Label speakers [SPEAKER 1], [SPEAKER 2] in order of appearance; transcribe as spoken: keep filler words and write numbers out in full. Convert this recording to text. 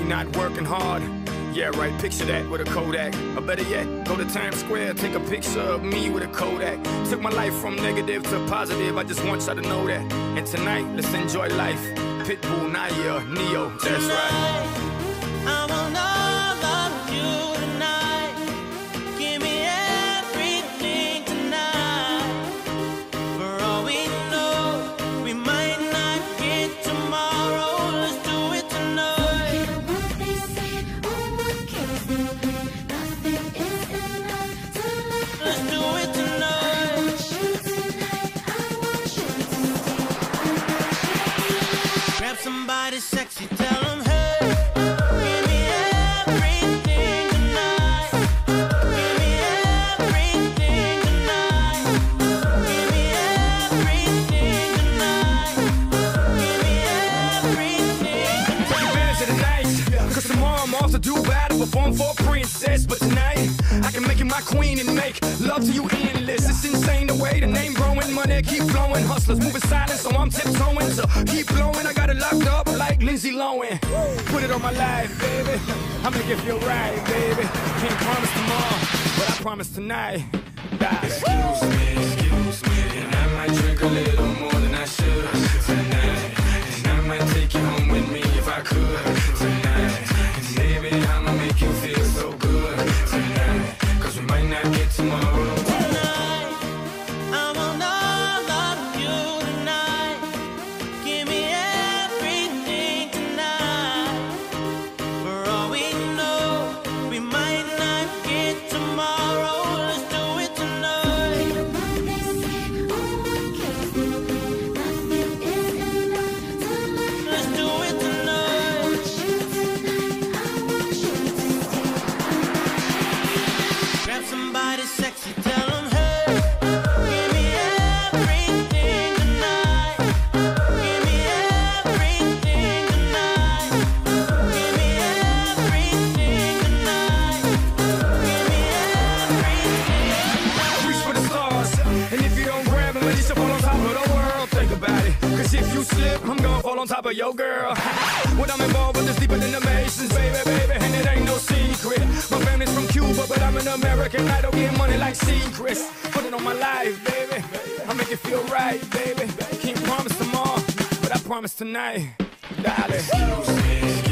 [SPEAKER 1] not working hard. Yeah, right, picture that with a Kodak. Or better yet, go to Times Square, take a picture of me with a Kodak. Took my life from negative to positive, I just want y'all to know that. And tonight, let's enjoy life. Pitbull, Naya, Neo, that's right.
[SPEAKER 2] I want all of you tonight. Give me everything tonight. For all we know, we might not get tomorrow. Let's do it tonight.
[SPEAKER 3] What they say, oh, what kills me? Nothing is enough to love.
[SPEAKER 2] Let's do it tonight.
[SPEAKER 3] I want you tonight. I want you to stay.
[SPEAKER 2] Grab somebody sexy, tell them hey. Give me everything tonight. Give me everything tonight. Give me everything tonight. Give me everything.
[SPEAKER 1] Take advantage of the night, cause tomorrow I'm off to Dubai to perform for a princess. But tonight, I can make you my queen and make love to you endless. It's insane the way the name growing, money keep flowing. Hustlers moving silent, so I'm tiptoeing. So keep blowing, I got it locked up like Lindsay Lohan. Put it on my life, baby. I'm gonna give you a ride, baby. Can't promise tomorrow, but I promise tonight. Die.
[SPEAKER 4] Excuse me, excuse me, and I might drink a little more than I should tonight. And I might take you home with me if I could tonight. And baby, I'ma make you feel so good tonight. Cause we might not get tomorrow.
[SPEAKER 2] Tonight, I want all of you tonight. Give me everything tonight. For all we know, we might not get tomorrow. Let's do it tonight.
[SPEAKER 3] What they say, oh, what kills me? Nothing is enough to love.
[SPEAKER 2] Let's do it tonight.
[SPEAKER 3] I want you tonight. I want you to stay.
[SPEAKER 2] Grab somebody sexy, tell them hey. Give me everything tonight. Give me everything tonight. Give me everything tonight. Give me everything.
[SPEAKER 1] Reach for the stars, and if you don't grab them, at least you fall on top of the world. Think about it, cause if you slip, I'm gonna fall on top of your girl. What I'm involved with is deeper than the Masons, baby, baby, and it ain't no secret. My family's from Cuba, but I'm an American. I don't get money like secrets. Put it on my life, baby. I make it feel right, baby. Can't promise tomorrow, but I promise tonight, darling.
[SPEAKER 4] Excuse me,